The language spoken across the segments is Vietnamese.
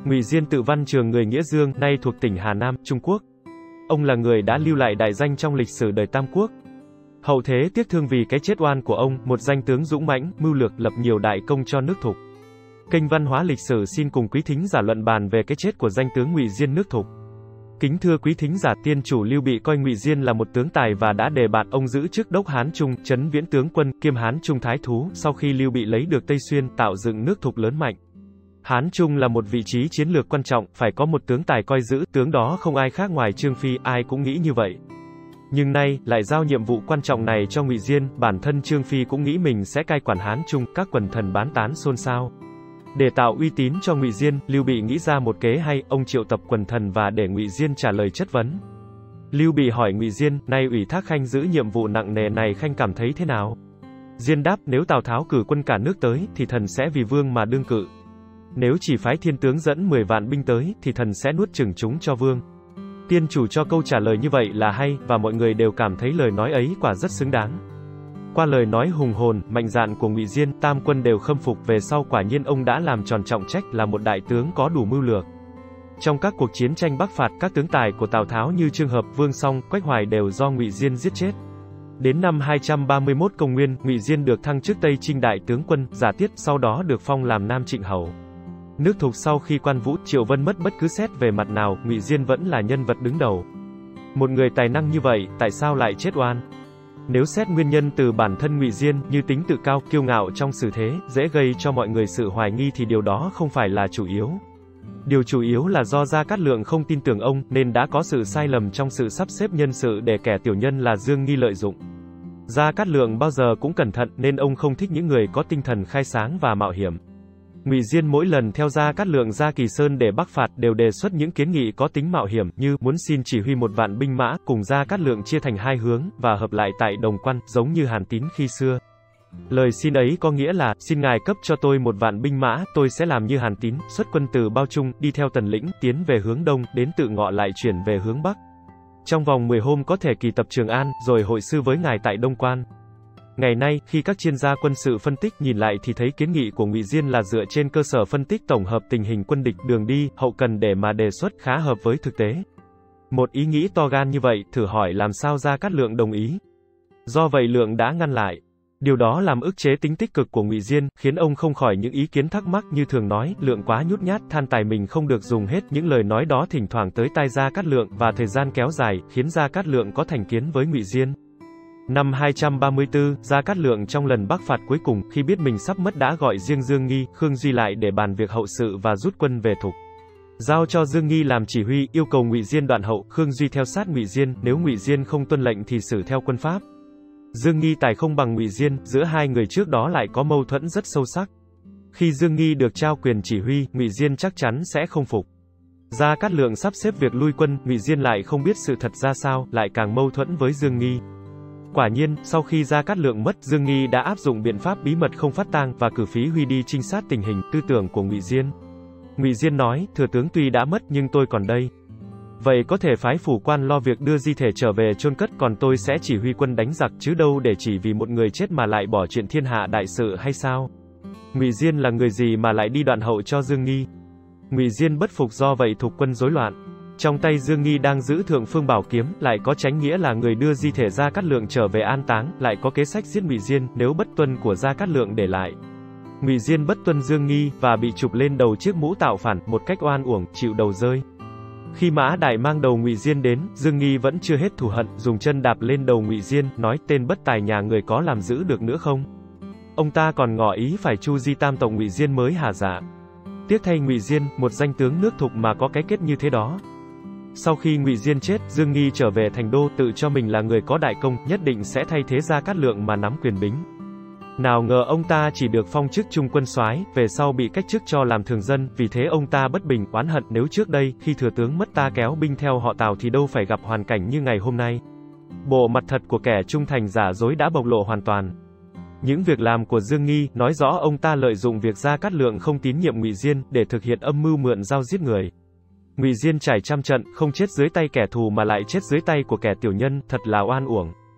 Ngụy Diên tự văn trường người Nghĩa Dương, nay thuộc tỉnh Hà Nam, Trung Quốc. Ông là người đã lưu lại đại danh trong lịch sử đời Tam Quốc. Hậu thế tiếc thương vì cái chết oan của ông, một danh tướng dũng mãnh, mưu lược, lập nhiều đại công cho nước Thục. Kênh Văn hóa Lịch sử xin cùng quý thính giả luận bàn về cái chết của danh tướng Ngụy Diên nước Thục. Kính thưa quý thính giả, tiên chủ Lưu Bị coi Ngụy Diên là một tướng tài và đã đề bạt ông giữ chức đốc Hán Trung, Trấn Viễn tướng quân, kiêm Hán Trung thái thú, sau khi Lưu Bị lấy được Tây Xuyên, tạo dựng nước Thục lớn mạnh. Hán Trung là một vị trí chiến lược quan trọng, phải có một tướng tài coi giữ, tướng đó không ai khác ngoài Trương Phi, ai cũng nghĩ như vậy. Nhưng nay, lại giao nhiệm vụ quan trọng này cho Ngụy Diên, bản thân Trương Phi cũng nghĩ mình sẽ cai quản Hán Trung, các quần thần bán tán xôn xao. Để tạo uy tín cho Ngụy Diên, Lưu Bị nghĩ ra một kế hay, ông triệu tập quần thần và để Ngụy Diên trả lời chất vấn. Lưu Bị hỏi Ngụy Diên, nay ủy thác Khanh giữ nhiệm vụ nặng nề này, Khanh cảm thấy thế nào? Diên đáp, nếu Tào Tháo cử quân cả nước tới, thì thần sẽ vì vương mà đương cự. Nếu chỉ phái thiên tướng dẫn 10 vạn binh tới, thì thần sẽ nuốt chửng chúng cho vương. Tiên chủ cho câu trả lời như vậy là hay, và mọi người đều cảm thấy lời nói ấy quả rất xứng đáng. Qua lời nói hùng hồn, mạnh dạn của Ngụy Diên, tam quân đều khâm phục, về sau quả nhiên ông đã làm tròn trọng trách, là một đại tướng có đủ mưu lược. Trong các cuộc chiến tranh Bắc phạt, các tướng tài của Tào Tháo như Trương Hợp, Vương Song, Quách Hoài đều do Ngụy Diên giết chết. Đến năm 231 công nguyên, Ngụy Diên được thăng chức Tây Trinh đại tướng quân, giả tiết, sau đó được phong làm Nam Trịnh hầu. Nước Thục sau khi Quan Vũ, Triệu Vân mất bất cứ xét về mặt nào, Ngụy Diên vẫn là nhân vật đứng đầu. Một người tài năng như vậy, tại sao lại chết oan? Nếu xét nguyên nhân từ bản thân Ngụy Diên, như tính tự cao, kiêu ngạo trong xử thế, dễ gây cho mọi người sự hoài nghi thì điều đó không phải là chủ yếu. Điều chủ yếu là do Gia Cát Lượng không tin tưởng ông, nên đã có sự sai lầm trong sự sắp xếp nhân sự để kẻ tiểu nhân là Dương Nghi lợi dụng. Gia Cát Lượng bao giờ cũng cẩn thận, nên ông không thích những người có tinh thần khai sáng và mạo hiểm. Ngụy Diên mỗi lần theo Gia Cát Lượng ra Kỳ Sơn để bắc phạt đều đề xuất những kiến nghị có tính mạo hiểm, như muốn xin chỉ huy 1 vạn binh mã, cùng Gia Cát Lượng chia thành 2 hướng, và hợp lại tại Đồng Quan, giống như Hàn Tín khi xưa. Lời xin ấy có nghĩa là, xin ngài cấp cho tôi 1 vạn binh mã, tôi sẽ làm như Hàn Tín, xuất quân từ Bao Trung, đi theo Tần Lĩnh, tiến về hướng Đông, đến Tự Ngọ lại chuyển về hướng Bắc. Trong vòng 10 hôm có thể kỳ tập Trường An, rồi hội sư với ngài tại Đông Quan. Ngày nay, khi các chuyên gia quân sự phân tích nhìn lại thì thấy kiến nghị của Ngụy Diên là dựa trên cơ sở phân tích tổng hợp tình hình quân địch, đường đi, hậu cần để mà đề xuất, khá hợp với thực tế. Một ý nghĩ to gan như vậy, thử hỏi làm sao Gia Cát Lượng đồng ý. Do vậy Lượng đã ngăn lại. Điều đó làm ức chế tính tích cực của Ngụy Diên, khiến ông không khỏi những ý kiến thắc mắc như thường nói, Lượng quá nhút nhát, than tài mình không được dùng hết. Những lời nói đó thỉnh thoảng tới tai Gia Cát Lượng, và thời gian kéo dài, khiến Gia Cát Lượng có thành kiến với Ngụy Diên. Năm 234, Gia Cát Lượng trong lần bắc phạt cuối cùng, khi biết mình sắp mất đã gọi riêng Dương Nghi, Khương Duy lại để bàn việc hậu sự và rút quân về Thục. Giao cho Dương Nghi làm chỉ huy, yêu cầu Ngụy Diên đoạn hậu, Khương Duy theo sát Ngụy Diên, nếu Ngụy Diên không tuân lệnh thì xử theo quân pháp. Dương Nghi tài không bằng Ngụy Diên, giữa hai người trước đó lại có mâu thuẫn rất sâu sắc. Khi Dương Nghi được trao quyền chỉ huy, Ngụy Diên chắc chắn sẽ không phục. Gia Cát Lượng sắp xếp việc lui quân, Ngụy Diên lại không biết sự thật ra sao, lại càng mâu thuẫn với Dương Nghi. Quả nhiên, sau khi Gia Cát Lượng mất, Dương Nghi đã áp dụng biện pháp bí mật không phát tang, và cử Phí Huy đi trinh sát tình hình, tư tưởng của Ngụy Diên. Ngụy Diên nói, thừa tướng tuy đã mất nhưng tôi còn đây. Vậy có thể phái phủ quan lo việc đưa di thể trở về chôn cất, còn tôi sẽ chỉ huy quân đánh giặc, chứ đâu để chỉ vì một người chết mà lại bỏ chuyện thiên hạ đại sự hay sao? Ngụy Diên là người gì mà lại đi đoạn hậu cho Dương Nghi? Ngụy Diên bất phục, do vậy Thục quân rối loạn. Trong tay Dương Nghi đang giữ Thượng Phương Bảo Kiếm, lại có Chánh Nghĩa là người đưa di thể Gia Cát Lượng trở về an táng, lại có kế sách giết Ngụy Diên, nếu bất tuân của Gia Cát Lượng để lại. Ngụy Diên bất tuân Dương Nghi, và bị chụp lên đầu chiếc mũ tạo phản, một cách oan uổng, chịu đầu rơi. Khi Mã Đại mang đầu Ngụy Diên đến, Dương Nghi vẫn chưa hết thù hận, dùng chân đạp lên đầu Ngụy Diên, nói, tên bất tài nhà người có làm giữ được nữa không? Ông ta còn ngỏ ý phải chu di tam tộc Ngụy Diên mới hả dạ. Tiếc thay Ngụy Diên, một danh tướng nước Thục mà có cái kết như thế đó. Sau khi Ngụy Diên chết, Dương Nghi trở về thành đô, tự cho mình là người có đại công, nhất định sẽ thay thế Gia Cát Lượng mà nắm quyền bính. Nào ngờ ông ta chỉ được phong chức trung quân soái, về sau bị cách chức cho làm thường dân, vì thế ông ta bất bình, oán hận, nếu trước đây, khi thừa tướng mất ta kéo binh theo họ Tào thì đâu phải gặp hoàn cảnh như ngày hôm nay. Bộ mặt thật của kẻ trung thành giả dối đã bộc lộ hoàn toàn. Những việc làm của Dương Nghi, nói rõ ông ta lợi dụng việc Gia Cát Lượng không tín nhiệm Ngụy Diên, để thực hiện âm mưu mượn dao giết người. Ngụy Diên trải trăm trận, không chết dưới tay kẻ thù mà lại chết dưới tay của kẻ tiểu nhân, thật là oan uổng.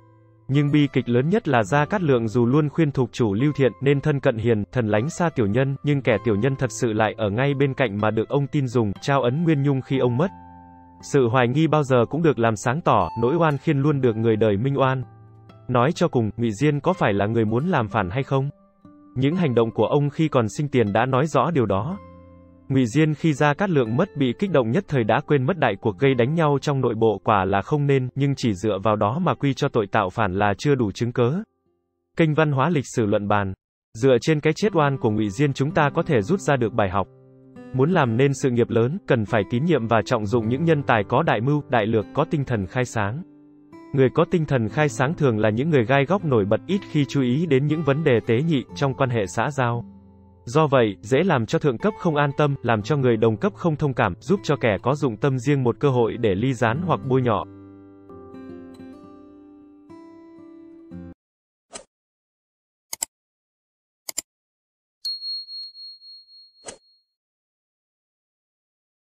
Nhưng bi kịch lớn nhất là Gia Cát Lượng dù luôn khuyên thục chủ Lưu Thiện nên thân cận hiền, thần lánh xa tiểu nhân, nhưng kẻ tiểu nhân thật sự lại ở ngay bên cạnh mà được ông tin dùng, trao ấn Nguyên Nhung khi ông mất. Sự hoài nghi bao giờ cũng được làm sáng tỏ, nỗi oan khiên luôn được người đời minh oan. Nói cho cùng, Ngụy Diên có phải là người muốn làm phản hay không? Những hành động của ông khi còn sinh tiền đã nói rõ điều đó. Ngụy Diên khi Gia Cát Lượng mất bị kích động nhất thời đã quên mất đại cuộc gây đánh nhau trong nội bộ quả là không nên, nhưng chỉ dựa vào đó mà quy cho tội tạo phản là chưa đủ chứng cớ. Kênh Văn hóa Lịch sử luận bàn. Dựa trên cái chết oan của Ngụy Diên chúng ta có thể rút ra được bài học. Muốn làm nên sự nghiệp lớn, cần phải tín nhiệm và trọng dụng những nhân tài có đại mưu, đại lược, có tinh thần khai sáng. Người có tinh thần khai sáng thường là những người gai góc nổi bật, ít khi chú ý đến những vấn đề tế nhị trong quan hệ xã giao. Do vậy, dễ làm cho thượng cấp không an tâm, làm cho người đồng cấp không thông cảm, giúp cho kẻ có dụng tâm riêng một cơ hội để ly gián hoặc bôi nhọ.